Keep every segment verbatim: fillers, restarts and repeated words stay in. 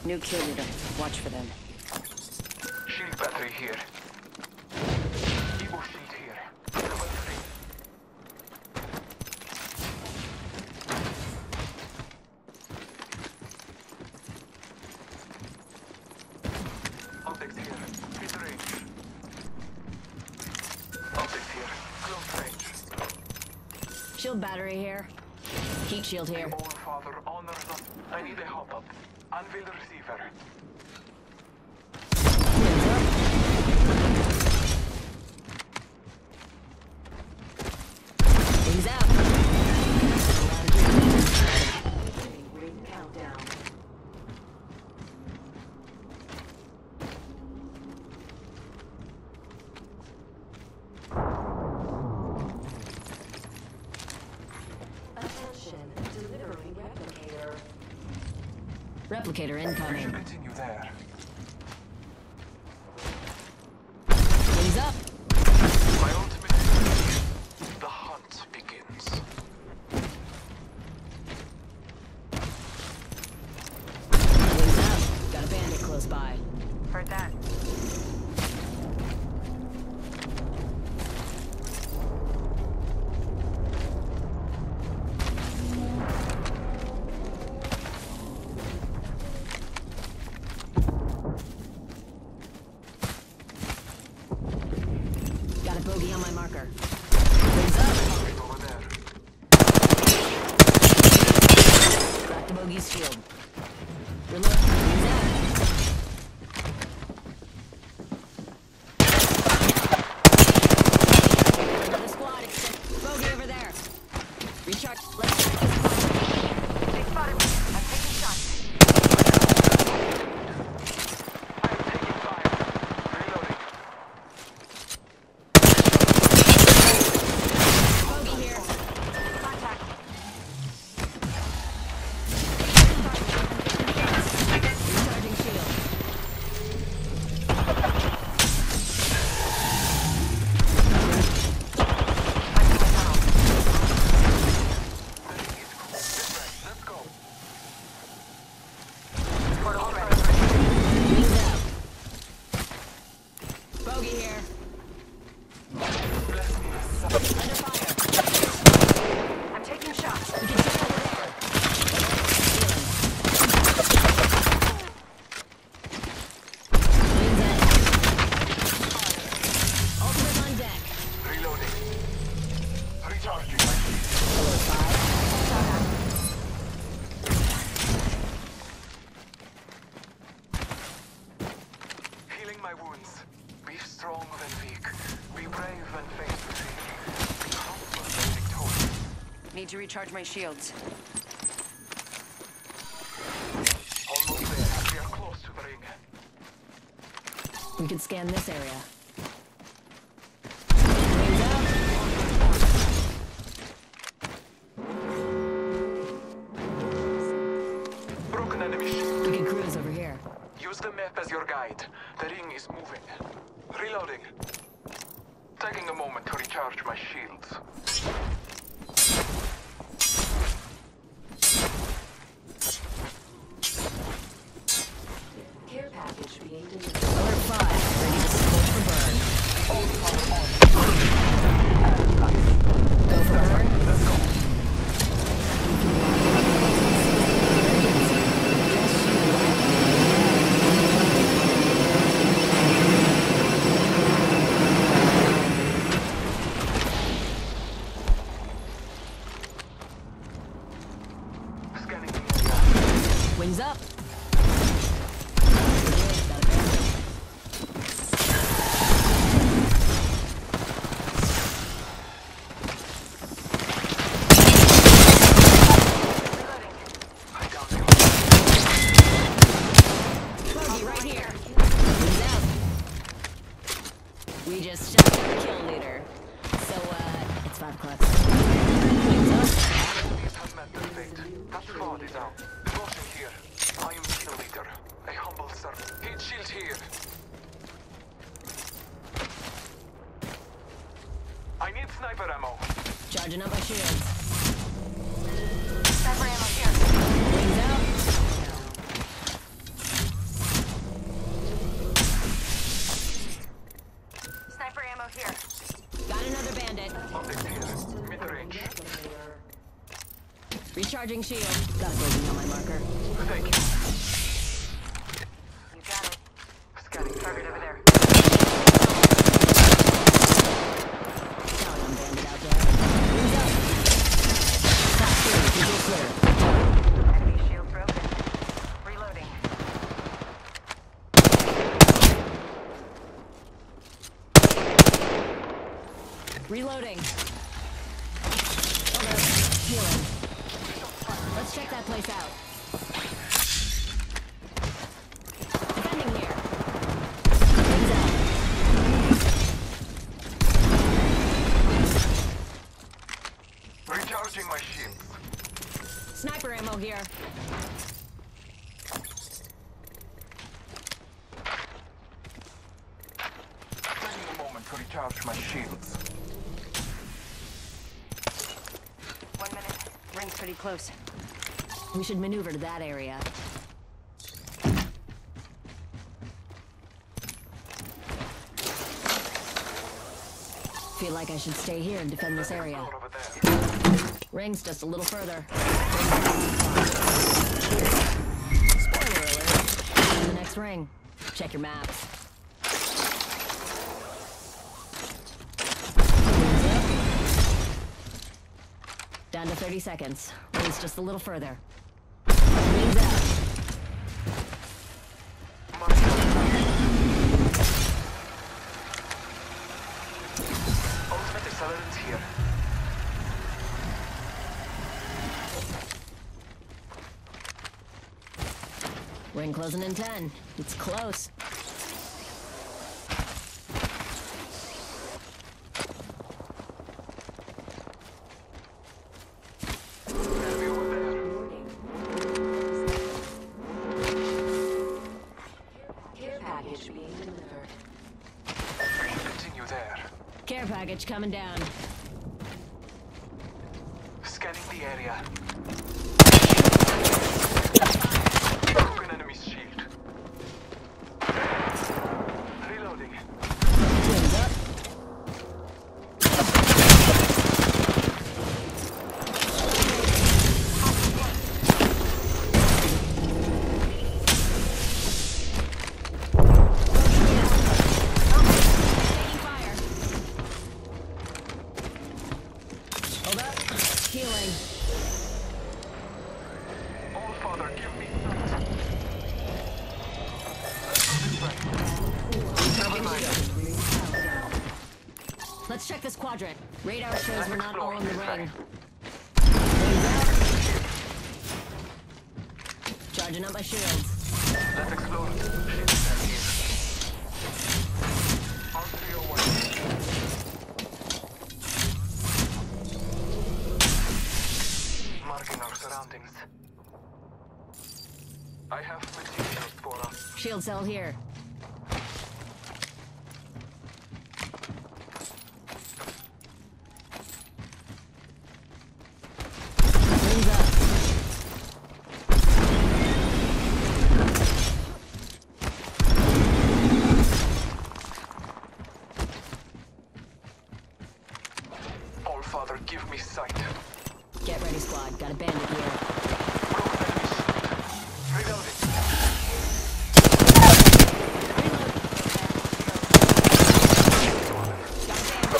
New kill leader. Watch for them. Shield battery here. Evo shield here. Level three. Optics here. Mid range. Optics here. Close range. Shield battery here. Heat shield here. All father honors us. I need a hop up. Anvil receiver. He's out. Ring countdown. Attention, delivering replicator. Replicator incoming. Continue there. He's up. My ultimate is ready. The hunt begins. He's up. Got a bandit close by. Heard that. Got a bogey on my marker. He's up. Over there. Crack the bogey's shield. Reload. He's out. Another squad. Extend. Bogey over there. Recharge. Let's. They spotted me. I'm taking shots. I am taking fire. Reloading. Bogey here. Contact. Recharging shield. Let's go. Portal ready. Wings out. Bogey here. Bless me. Under fire. I'm taking shots. We can take over there. Wings out. Ultimate on deck. Reloading. Recharging my shield. Alert five. Healing my wounds. Be strong when weak. Be brave when faced with fear. Be humble when victorious. Need to recharge my shields. Almost there. We are close to the ring. We can scan this area. Wings out. Broken enemy shield. We can cruise over here. Use the map as your guide. The ring is moving. Reloading. Taking a moment to recharge my shields. Care package being delivered. Alert five. Ready to smoke for burn. Go for burn. Let's go. Scanning the area. Wings up. I got you. Bogey right here. Wings out. We just shot down the kill leader. So, uh, it's five o'clock. Wings up. Enemies have met their fate. That fraud is out. Devotion here. I am kill leader. A humble servant. Heat shield here. I need sniper ammo. Charging up my shields. Sniper ammo here. Wings out. Got another bandit. Optics here. Mid-range. Recharging shield. Got a building on my marker. Thank you. You got it. Scanning target over there. Down on bandit out there. Wings up. Top two, visual clear. Enemy shield broken. Reloading. Reloading. Okay. Healing. Let's check that place out. Defending here. Wings up. Recharging my shields. Sniper ammo here. Taking a moment to recharge my shields. One minute. Ring's pretty close. We should maneuver to that area. Feel like I should stay here and defend this area. Door over there. Ring's just a little further. Spoiler alert. In the next ring. Check your maps. Down to thirty seconds. Ring's just a little further. Ring's out. Ultimate accelerant here. Ring closing in ten. It's close. Enemy over there. Care package being delivered. We should continue there. Care package coming down. Scanning the area. Broken enemy's shield. Reloading. Wings up. Taking fire. Hold up. Healing. All Father, give me sight. Let's go this way. Never mind. Let's check this quadrant. Radar shows Let's we're not all in the explore. ring. Charging up my shields. Let's explore. Shields are here. On three oh one. Marking our surroundings. I have materials for us. Shield cell here. Wings up. All Father, give me sight. Get ready, squad. Got a bandit here. Broken enemy's shield. Reloading. Got a bandit.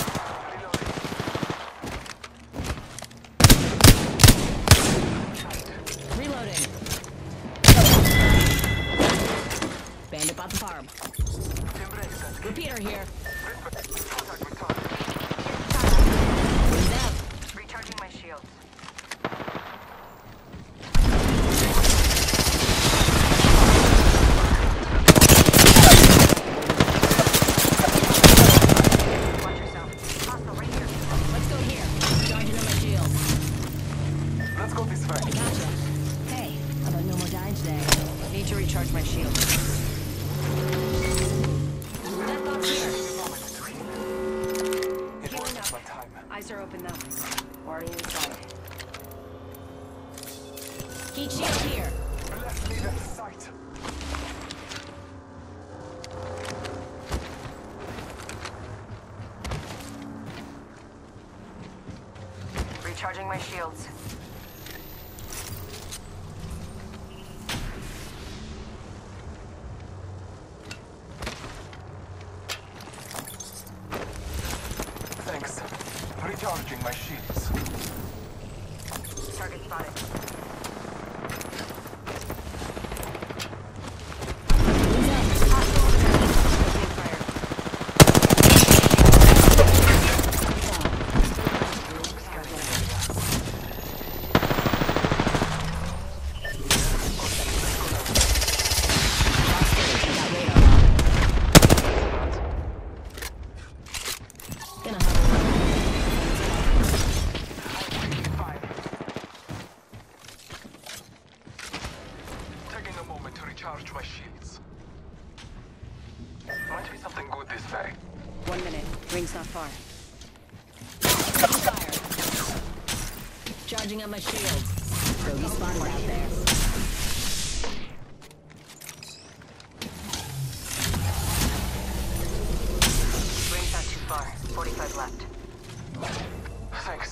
Reloading. Reloading. Bandit bought the farm. Embrace that. Repeater here. Contact with target. Wings out. Recharging my shields. Watch yourself. Hostile right here. Let's go here. Charging up my shield. Let's go this way. Gotcha. Hey, how about no more dying today? Need to recharge my shield. That box here. Moment to heal. It Healing wasn't up. my time. Eyes are open though. Already inside. Heat shield here. Let's leave it sight. Recharging my shields. Thanks. Recharging my shields. Target spotted. Taking a moment to recharge my shields. Might be something good this way. One minute. Ring's not far. Fire. Charging up my shield. Bogey spotted out there. Ring's not too far. forty-five left. Thanks.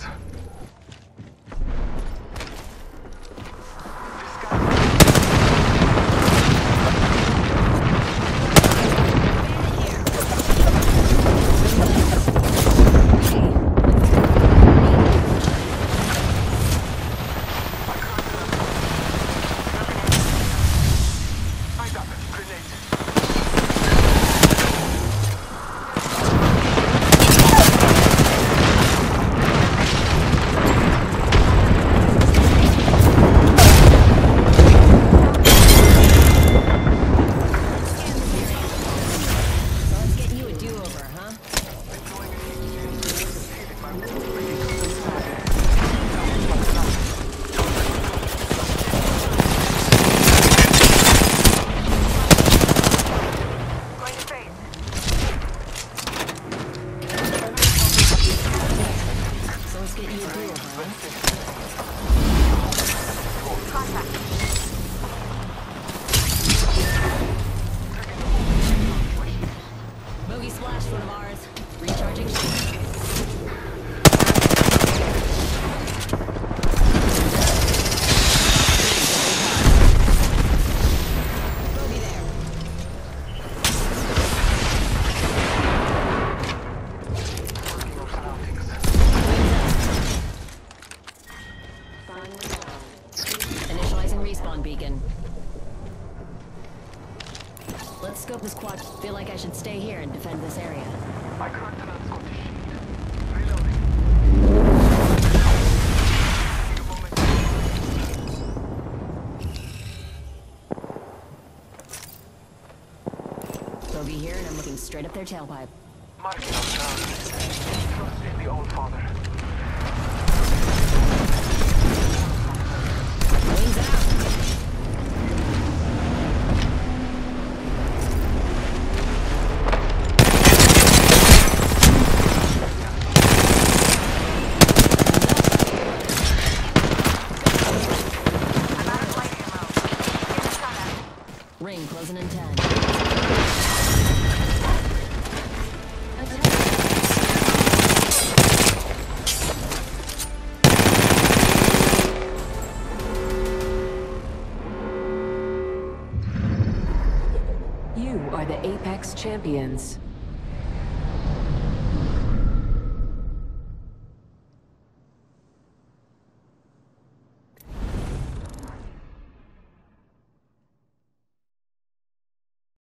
Bogey splash one of ours. Recharging shield. Bogey there. Initializing respawn beacon. Let's scope this quad. Feel like I should stay here and defend this area. I can't pronounce what the shield. Reloading. Taking a moment. Bogey here, and I'm looking straight up their tailpipe. Marking our ground. Trust in the Old Father. Wings out. Ring closing in ten. You are the Apex Champions.